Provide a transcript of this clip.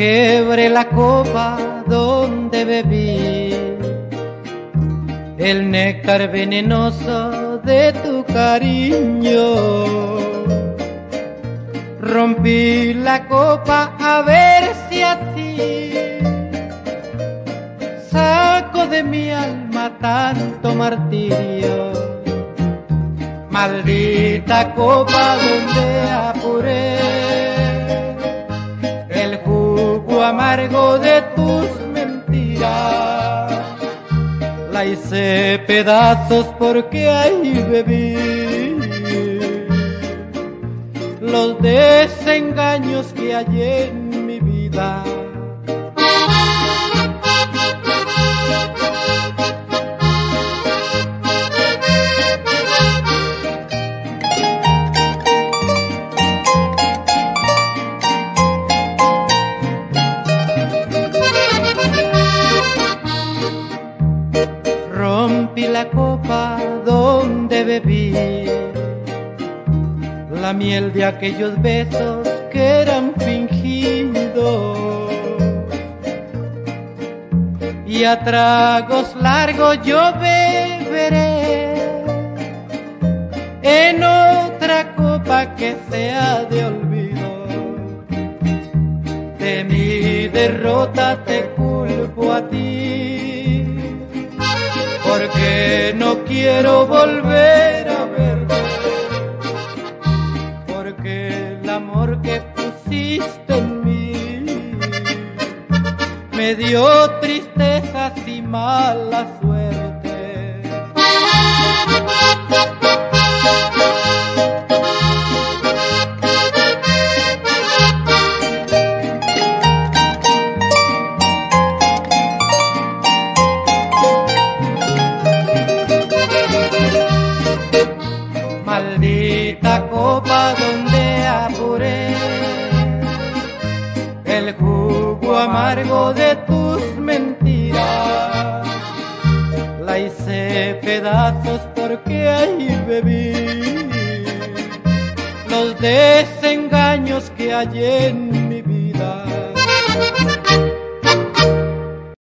Quebré la copa donde bebí el néctar venenoso de tu cariño. Rompí la copa a ver si así saco de mi alma tanto martirio. Maldita copa donde apuré el jugo amargo de tus mentiras. La hice pedazos porque ahí bebí los desengaños que hay en mi vida. Rompí la copa donde bebí la miel de aquellos besos que eran fingidos, y a tragos largos yo beberé en otra copa que sea de olvido. De mi derrota te culpo a ti, porque no quiero volver a verte, porque el amor que pusiste en mí me dio tristezas y mala suerte. Maldita copa donde apuré el jugo amargo de tus mentiras. La hice pedazos porque ahí bebí los desengaños que hay en mi vida.